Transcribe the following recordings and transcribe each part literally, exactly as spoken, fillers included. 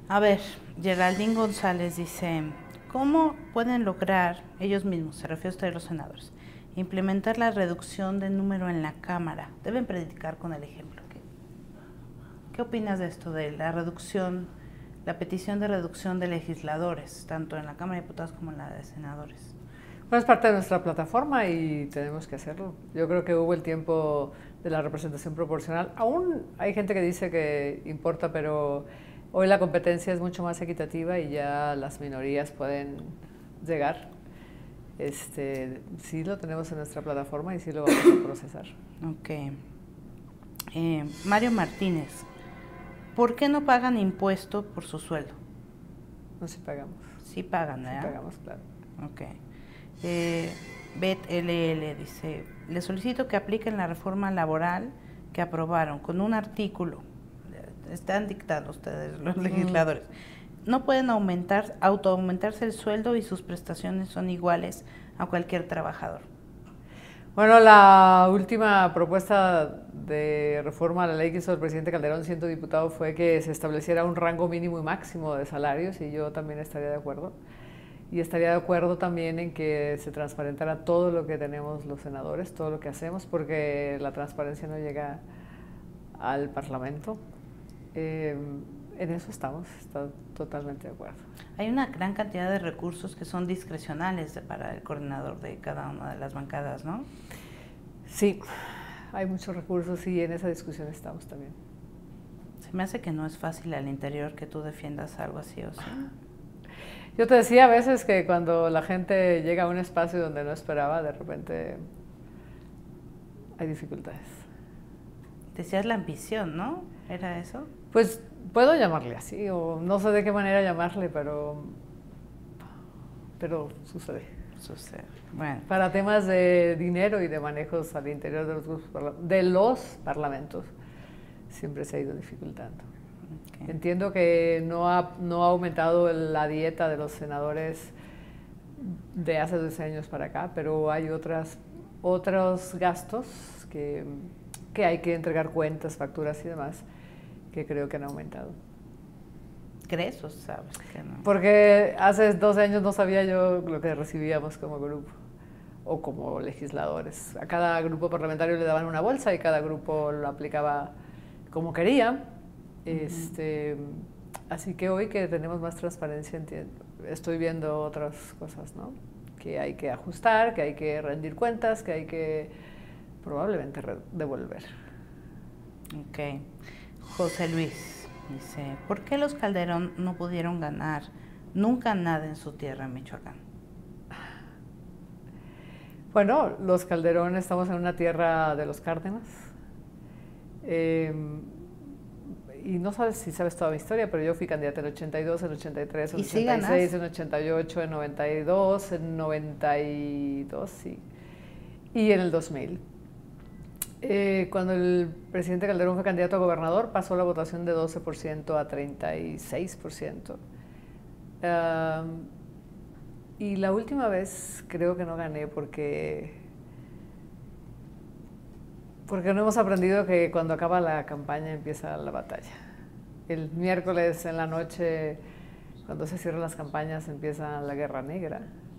A ver, Geraldine González dice, ¿cómo pueden lograr ellos mismos, se refiere a ustedes los senadores, implementar la reducción de número en la Cámara? Deben predicar con el ejemplo. ¿Qué, qué opinas de esto, de la reducción, la petición de reducción de legisladores, tanto en la Cámara de Diputados como en la de senadores? Bueno, es parte de nuestra plataforma y tenemos que hacerlo. Yo creo que hubo el tiempo de la representación proporcional. Aún hay gente que dice que importa, pero hoy la competencia es mucho más equitativa y ya las minorías pueden llegar. Este, sí lo tenemos en nuestra plataforma y sí lo vamos a procesar. Ok. Eh, Mario Martínez, ¿por qué no pagan impuesto por su sueldo? No, sí pagamos. Sí pagan, ¿verdad? Sí pagamos, claro. Ok. Eh, Bet L L dice, le solicito que apliquen la reforma laboral que aprobaron con un artículo. Están dictando ustedes, los legisladores. Mm. No pueden aumentar, autoaumentarse el sueldo y sus prestaciones son iguales a cualquier trabajador. Bueno, la última propuesta de reforma a la ley que hizo el presidente Calderón, siendo diputado, fue que se estableciera un rango mínimo y máximo de salarios y yo también estaría de acuerdo. Y estaría de acuerdo también en que se transparentara todo lo que tenemos los senadores, todo lo que hacemos, porque la transparencia no llega al Parlamento. Eh, en eso estamos, está totalmente de acuerdo. Hay una gran cantidad de recursos que son discrecionales para el coordinador de cada una de las bancadas, ¿no? Sí, hay muchos recursos y en esa discusión estamos también. Se me hace que no es fácil al interior que tú defiendas algo así, ¿o sí? Yo te decía a veces que cuando la gente llega a un espacio donde no esperaba, de repente hay dificultades. Decías la ambición, ¿no? ¿Era eso? Pues puedo llamarle así, o no sé de qué manera llamarle, pero, pero sucede. Sucede. Bueno. Para temas de dinero y de manejos al interior de los, de los parlamentos, siempre se ha ido dificultando. Okay. Entiendo que no ha, no ha aumentado la dieta de los senadores de hace doce años para acá, pero hay otras, otros gastos que, que hay que entregar cuentas, facturas y demás, que creo que han aumentado. ¿Crees o sabes que no? Porque hace doce años no sabía yo lo que recibíamos como grupo o como legisladores. A cada grupo parlamentario le daban una bolsa y cada grupo lo aplicaba como quería. Uh-huh. Este, así que hoy que tenemos más transparencia, entiendo, estoy viendo otras cosas, ¿no? Que hay que ajustar, que hay que rendir cuentas, que hay que probablemente devolver. Ok. José Luis dice, ¿por qué los Calderón no pudieron ganar nunca nada en su tierra, en Michoacán? Bueno, los Calderón estamos en una tierra de los Cárdenas. Eh, y no sabes si sabes toda mi historia, pero yo fui candidata en el ochenta y dos, en el ochenta y tres, en el ochenta y seis, en el ochenta y ocho, en el noventa y dos, en el noventa y dos, sí, y en el dos mil. Eh, cuando el presidente Calderón fue candidato a gobernador, pasó la votación de doce por ciento a treinta y seis por ciento. Uh, y la última vez creo que no gané porque, porque no hemos aprendido que cuando acaba la campaña empieza la batalla. El miércoles en la noche, cuando se cierran las campañas, empieza la guerra negra.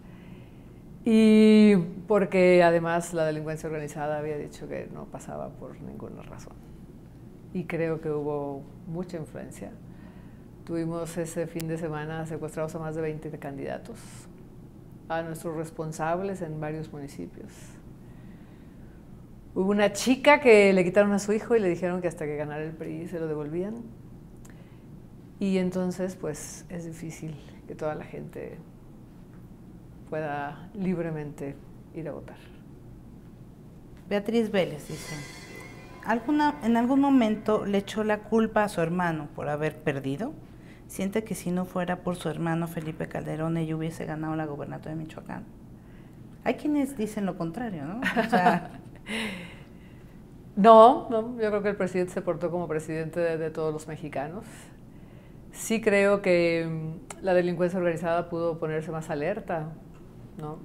Y porque además la delincuencia organizada había dicho que no pasaba por ninguna razón. Y creo que hubo mucha influencia. Tuvimos ese fin de semana secuestrados a más de veinte candidatos, a nuestros responsables en varios municipios. Hubo una chica que le quitaron a su hijo y le dijeron que hasta que ganara el P R I se lo devolvían. Y entonces, pues, es difícil que toda la gente pueda libremente ir a votar. Beatriz Vélez dice, ¿alguna, ¿en algún momento le echó la culpa a su hermano por haber perdido? ¿Siente que si no fuera por su hermano Felipe Calderón ella hubiese ganado la gobernatura de Michoacán? Hay quienes dicen lo contrario, ¿no? O sea, no, no, yo creo que el presidente se portó como presidente de, de todos los mexicanos. Sí creo que la delincuencia organizada pudo ponerse más alerta, ¿no?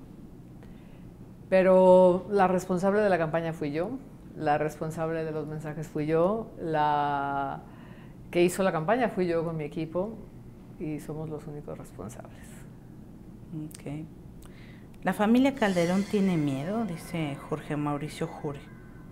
Pero la responsable de la campaña fui yo, la responsable de los mensajes fui yo, la que hizo la campaña fui yo con mi equipo y somos los únicos responsables. Okay. ¿La familia Calderón tiene miedo? Dice Jorge Mauricio Jure.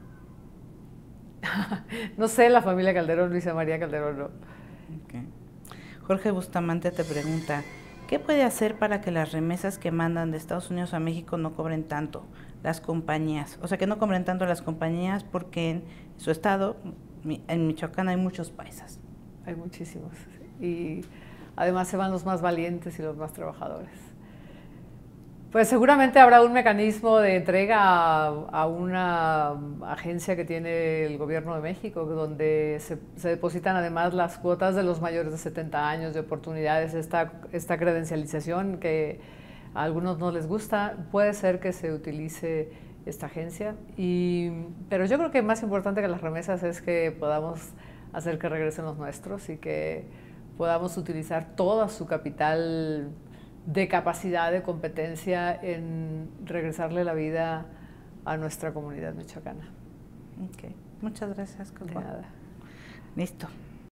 No sé, la familia Calderón, Luisa María Calderón, no. Okay. Jorge Bustamante te pregunta, ¿qué puede hacer para que las remesas que mandan de Estados Unidos a México no cobren tanto las compañías? O sea, que no cobren tanto las compañías porque en su estado, en Michoacán, hay muchos paisas. Hay muchísimos. Y además se van los más valientes y los más trabajadores. Pues seguramente habrá un mecanismo de entrega a, a una agencia que tiene el Gobierno de México, donde se, se depositan además las cuotas de los mayores de setenta años, de oportunidades, esta, esta credencialización que a algunos no les gusta. Puede ser que se utilice esta agencia, y, pero yo creo que más importante que las remesas es que podamos hacer que regresen los nuestros y que podamos utilizar todo su capital de capacidad, de competencia en regresarle la vida a nuestra comunidad michoacana. Okay. Muchas gracias, Coco. De nada. Listo.